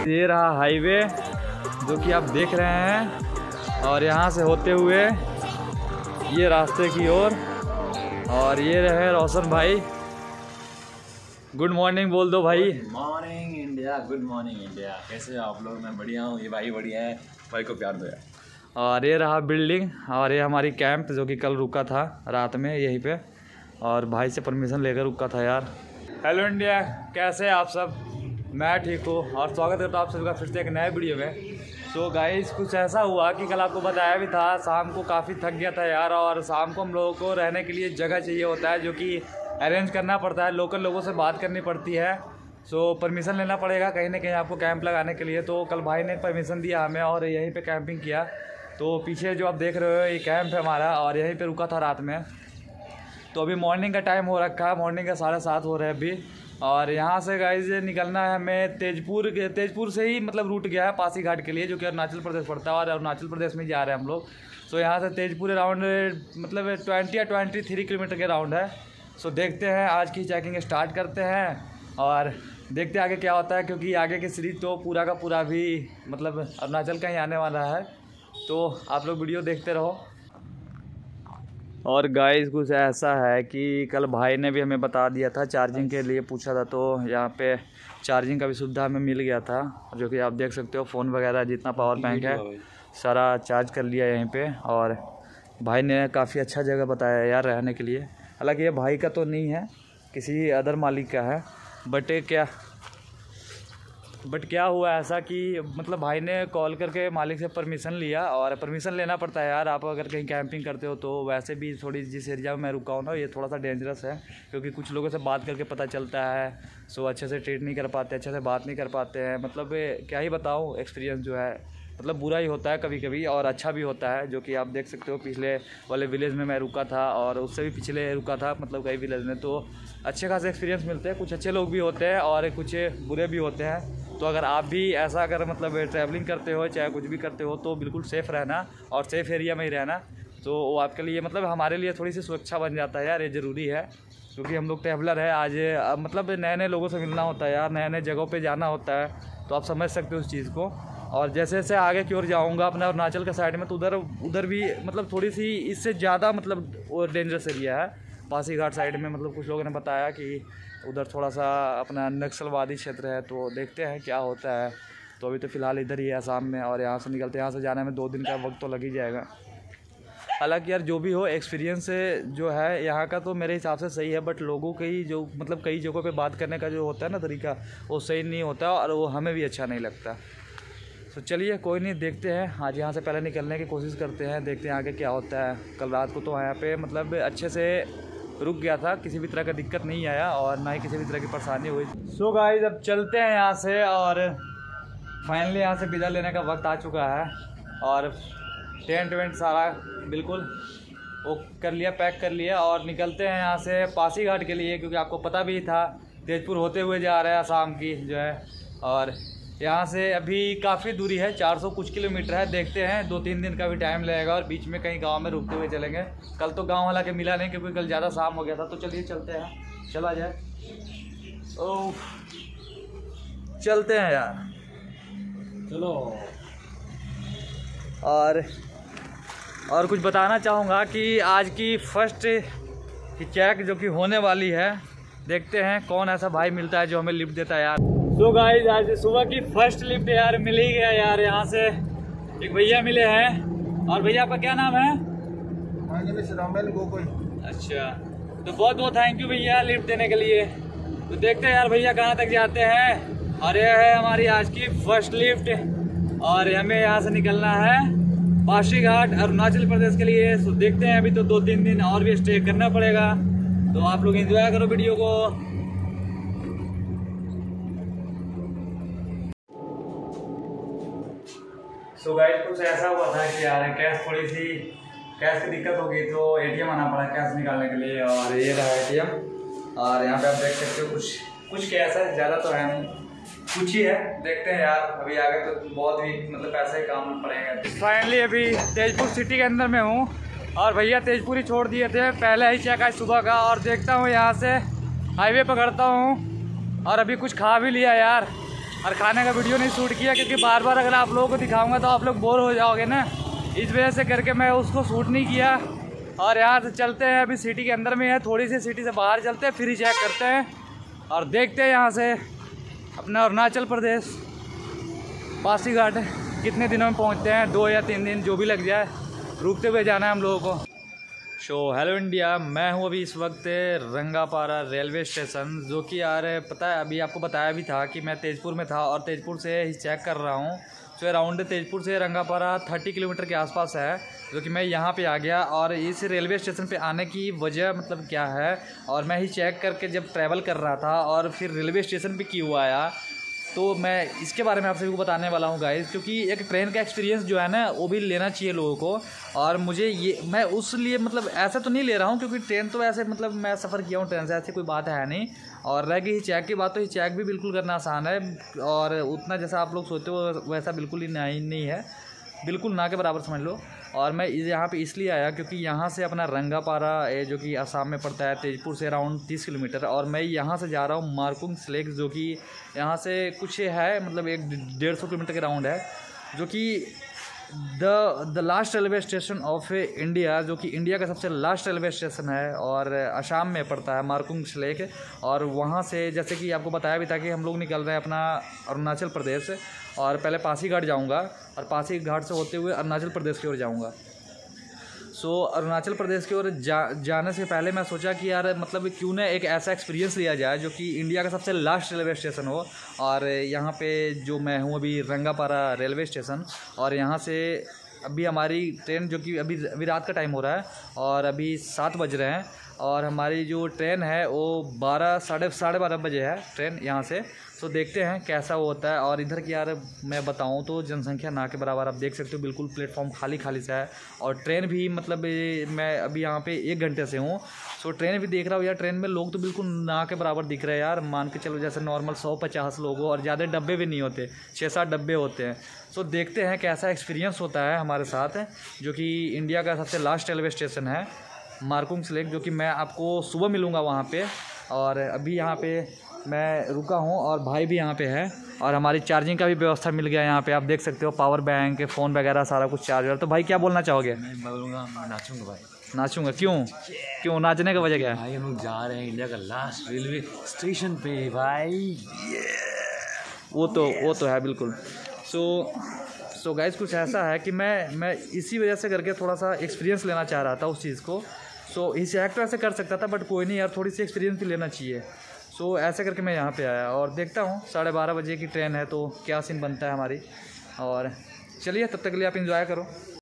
ये रहा हाईवे जो कि आप देख रहे हैं, और यहाँ से होते हुए ये रास्ते की ओर, और ये रहे रोशन भाई। गुड मॉर्निंग बोल दो भाई। Good morning India, good morning India. कैसे हो आप लोग? मैं बढ़िया हूँ, ये भाई बढ़िया है, भाई को प्यार दो यार। और ये रहा बिल्डिंग, और ये हमारी कैंप जो कि कल रुका था रात में यहीं पे, और भाई से परमिशन लेकर रुका था यार। हेलो इंडिया, कैसे हैं आप सब? मैं ठीक हूँ और स्वागत करता हूँ आप सबका फिर से एक नए वीडियो में। सो गाइस, कुछ ऐसा हुआ कि कल आपको बताया भी था, शाम को काफ़ी थक गया था यार, और शाम को हम लोगों को रहने के लिए जगह चाहिए होता है जो कि अरेंज करना पड़ता है, लोकल लोगों से बात करनी पड़ती है। सो परमिशन लेना पड़ेगा कहीं ना कहीं आपको कैंप लगाने के लिए। तो कल भाई ने परमिशन दिया हमें और यहीं पे कैंपिंग किया। तो पीछे जो आप देख रहे हो ये कैंप है हमारा, और यहीं पे रुका था रात में। तो अभी मॉर्निंग का टाइम हो रखा है, मॉर्निंग का 7:30 हो रहा है अभी। और यहाँ से गाइस निकलना है हमें तेजपुर से ही मतलब रूट गया है पासी घाट के लिए, जो कि अरुणाचल प्रदेश पड़ता है, और अरुणाचल प्रदेश में जा रहे हैं हम लोग। सो यहाँ से तेजपुर अराउंड मतलब 20 या 23 किलोमीटर के राउंड है। सो देखते हैं, आज की चेकिंग स्टार्ट करते हैं और देखते हैं आगे क्या होता है, क्योंकि आगे की सीरीज तो पूरा का पूरा भी मतलब अरुणाचल का ही आने वाला है। तो आप लोग वीडियो देखते रहो। और गाइस कुछ ऐसा है कि कल भाई ने भी हमें बता दिया था, चार्जिंग के लिए पूछा था, तो यहाँ पे चार्जिंग का भी सुविधा हमें मिल गया था, जो कि आप देख सकते हो फ़ोन वगैरह जितना पावर बैंक है सारा चार्ज कर लिया यहीं पे। और भाई ने काफ़ी अच्छा जगह बताया यार रहने के लिए। हालांकि ये भाई का तो नहीं है, किसी अदर मालिक का है, बट क्या हुआ ऐसा कि मतलब भाई ने कॉल करके मालिक से परमिशन लिया, और परमिशन लेना पड़ता है यार आप अगर कहीं कैंपिंग करते हो तो। वैसे भी थोड़ी जिस एरिया में मैं रुका हूँ ना, ये थोड़ा सा डेंजरस है, क्योंकि कुछ लोगों से बात करके पता चलता है। सो अच्छे से ट्रीट नहीं कर पाते, अच्छे से बात नहीं कर पाते हैं। मतलब क्या ही बताऊँ, एक्सपीरियंस जो है मतलब बुरा ही होता है कभी कभी, और अच्छा भी होता है, जो कि आप देख सकते हो। पिछले वाले विलेज में मैं रुका था और उससे भी पिछले रुका था, मतलब कई विलेज में। तो अच्छे खासे एक्सपीरियंस मिलते हैं, कुछ अच्छे लोग भी होते हैं और कुछ बुरे भी होते हैं। तो अगर आप भी ऐसा अगर मतलब ट्रैवलिंग करते हो, चाहे कुछ भी करते हो, तो बिल्कुल सेफ़ रहना और सेफ़ एरिया में ही रहना। तो वो आपके लिए मतलब हमारे लिए थोड़ी सी सुरक्षा बन जाता है यार, ये ज़रूरी है, क्योंकि हम लोग ट्रैवलर है। आज मतलब नए नए लोगों से मिलना होता है यार, नए नए जगहों पे जाना होता है, तो आप समझ सकते हो उस चीज़ को। और जैसे जैसे आगे की ओर जाऊँगा अपना अरुणाचल के साइड में, तो उधर भी मतलब थोड़ी सी इससे ज़्यादा मतलब वो डेंजरस एरिया है पासी घाट साइड में। मतलब कुछ लोगों ने बताया कि उधर थोड़ा सा अपना नक्सलवादी क्षेत्र है, तो देखते हैं क्या होता है। तो अभी तो फ़िलहाल इधर ही है आसाम में, और यहाँ से निकलते हैं, यहाँ से जाने में 2 दिन का वक्त तो लग ही जाएगा। हालांकि यार जो भी हो, एक्सपीरियंस जो है यहाँ का तो मेरे हिसाब से सही है, बट लोगों के ही जो मतलब कई जगहों पे बात करने का जो होता है ना तरीका, वो सही नहीं होता और वो हमें भी अच्छा नहीं लगता। तो चलिए कोई नहीं, देखते हैं, आज यहाँ से पहले निकलने की कोशिश करते हैं, देखते हैं आगे क्या होता है। कल रात को तो यहाँ पे मतलब अच्छे से रुक गया था, किसी भी तरह का दिक्कत नहीं आया और ना ही किसी भी तरह की परेशानी हुई। सो गाइस अब चलते हैं यहाँ से, और फाइनली यहाँ से विदा लेने का वक्त आ चुका है, और टेंट वेंट सारा बिल्कुल वो कर लिया, पैक कर लिया, और निकलते हैं यहाँ से पासी घाट के लिए, क्योंकि आपको पता भी था तेजपुर होते हुए जा रहा है आसाम की जो है। और यहाँ से अभी काफ़ी दूरी है, 400 कुछ किलोमीटर है। देखते हैं 2-3 दिन का भी टाइम लगेगा, और बीच में कहीं गांव में रुकते हुए चलेंगे। कल तो गांव वाला के मिला नहीं, क्योंकि कल ज़्यादा शाम हो गया था। तो चलिए चलते हैं, चला जाए। ओह चलते हैं यार, चलो। और कुछ बताना चाहूँगा कि आज की फर्स्ट की चेक जो कि होने वाली है, देखते हैं कौन ऐसा भाई मिलता है जो हमें लिफ्ट देता है यार। तो गाइस आज सुबह की फर्स्ट लिफ्ट यार मिल ही गया यार। यहाँ से एक भैया मिले हैं, और भैया आपका क्या नाम है? अच्छा, तो बहुत बहुत थैंक यू भैया लिफ्ट देने के लिए। तो देखते हैं यार भैया कहाँ तक जाते हैं। और यह है हमारी आज की फर्स्ट लिफ्ट, और हमें यहाँ से निकलना है पासी घाट अरुणाचल प्रदेश के लिए। तो देखते हैं, अभी तो 2-3 दिन और भी स्टे करना पड़ेगा। तो आप लोग एंजॉय करो वीडियो को। सो गाइस कुछ ऐसा हुआ था कि यार कैश की दिक्कत हो गई, तो एटीएम आना पड़ा कैश निकालने के लिए। और ये रहा एटीएम, और यहाँ पे आप देख सकते हो कुछ कैश है, ज़्यादा तो है नहीं, कुछ ही है। देखते हैं यार, अभी आगे तो बहुत ही मतलब पैसे काम पड़ेंगे। फाइनली अभी तेजपुर सिटी के अंदर में हूँ, और भैया तेजपुर ही छोड़ दिए थे, पहले ही चेक आज सुबह का। और देखता हूँ यहाँ से हाईवे पकड़ता हूँ, और अभी कुछ खा भी लिया यार, और खाने का वीडियो नहीं शूट किया क्योंकि बार बार अगर आप लोगों को दिखाऊंगा तो आप लोग बोर हो जाओगे ना, इस वजह से करके मैं उसको शूट नहीं किया। और यहाँ से चलते हैं, अभी सिटी के अंदर में है, थोड़ी सी सिटी से बाहर चलते हैं, फिर ही चेक करते हैं और देखते हैं यहाँ से अपना अरुणाचल प्रदेश पासीघाट कितने दिनों में पहुँचते हैं, 2 या 3 दिन जो भी लग जाए, रुकते हुए जाना है हम लोगों को। हेलो इंडिया, मैं हूँ अभी इस वक्त रंगापारा रेलवे स्टेशन, जो कि यार पता है अभी आपको बताया भी था कि मैं तेजपुर में था और तेजपुर से ही चेक कर रहा हूँ। तो अराउंड तेजपुर से रंगापारा 30 किलोमीटर के आसपास है, जो कि मैं यहाँ पे आ गया। और इस रेलवे स्टेशन पे आने की वजह मतलब क्या है, और मैं ही चेक करके जब ट्रैवल कर रहा था और फिर रेलवे स्टेशन पे क्यों आया, तो मैं इसके बारे में आप सभी को बताने वाला हूँ गाइस। क्योंकि एक ट्रेन का एक्सपीरियंस जो है ना वो भी लेना चाहिए लोगों को। और मुझे ये मैं उस लिए मतलब ऐसा तो नहीं ले रहा हूँ क्योंकि ट्रेन तो ऐसे मतलब मैं सफ़र किया हूँ ट्रेन से, ऐसी कोई बात है नहीं। और रह गई चेक की बात, तो चेक भी बिल्कुल करना आसान है और उतना जैसा आप लोग सोचते हो वैसा बिल्कुल ही नहीं है, बिल्कुल ना के बराबर समझ लो। और मैं यहाँ पे इसलिए आया क्योंकि यहाँ से अपना रंगापारा जो कि असम में पड़ता है, तेजपुर से अराउंड 30 किलोमीटर, और मैं यहाँ से जा रहा हूँ मारकुंग लेक, जो कि यहाँ से कुछ है मतलब 150 किलोमीटर के राउंड है, जो कि the last railway station of India, जो कि इंडिया का सबसे लास्ट रेलवे स्टेशन है और असम में पड़ता है मारकुंग लेक। और वहाँ से जैसे कि आपको बताया भी था कि हम लोग निकल रहे हैं अपना अरुणाचल प्रदेश, और पहले पासीघाट जाऊँगा और पासीघाट से होते हुए अरुणाचल प्रदेश की ओर जाऊँगा। अरुणाचल प्रदेश की ओर जाने से पहले मैं सोचा कि यार मतलब क्यों ना एक ऐसा एक्सपीरियंस लिया जाए जो कि इंडिया का सबसे लास्ट रेलवे स्टेशन हो। और यहाँ पे जो मैं हूँ अभी रंगापारा रेलवे स्टेशन, और यहाँ से अभी हमारी ट्रेन जो कि अभी रात का टाइम हो रहा है और अभी 7 बज रहे हैं, और हमारी जो ट्रेन है वो 12 साढ़े 12 बजे है ट्रेन यहाँ से। तो देखते हैं कैसा वो होता है। और इधर की यार मैं बताऊं तो जनसंख्या ना के बराबर, आप देख सकते हो बिल्कुल प्लेटफॉर्म खाली खाली सा है। और ट्रेन भी मतलब मैं अभी यहाँ पे 1 घंटे से हूँ, सो ट्रेन भी देख रहा हूँ यार, ट्रेन में लोग तो बिल्कुल ना के बराबर दिख रहे हैं यार। मान के चलो जैसे नॉर्मल 150 लोग हो, और ज़्यादा डब्बे भी नहीं होते, 6-7 डब्बे होते हैं। सो देखते हैं कैसा एक्सपीरियंस होता है हमारे साथ, जो कि इंडिया का सबसे लास्ट रेलवे स्टेशन है मारकुंग लेक, जो कि मैं आपको सुबह मिलूँगा वहाँ पे। और अभी यहाँ पे मैं रुका हूँ और भाई भी यहाँ पे है, और हमारी चार्जिंग का भी व्यवस्था मिल गया यहाँ पे, आप देख सकते हो पावर बैंक, फ़ोन वगैरह सारा कुछ चार्जर। तो भाई क्या बोलना चाहोगे? मैं बोलूँगा नाचूंगा भाई। नाचूंगा? क्यों नाचने का वजह क्या है? भाई हम लोग जा रहे हैं इंडिया का लास्ट रेलवे स्टेशन पे भाई। वो तो है बिल्कुल। सो गाइस कुछ ऐसा है कि मैं इसी वजह से करके थोड़ा सा एक्सपीरियंस लेना चाह रहा था उस चीज़ को। सो इस एक्ट ऐसे कर सकता था, बट कोई नहीं यार, थोड़ी सी एक्सपीरियंस भी लेना चाहिए। सो ऐसे करके मैं यहाँ पे आया और देखता हूँ 12:30 बजे की ट्रेन है तो क्या सीन बनता है हमारी। और चलिए तब तक के लिए आप इंजॉय करो।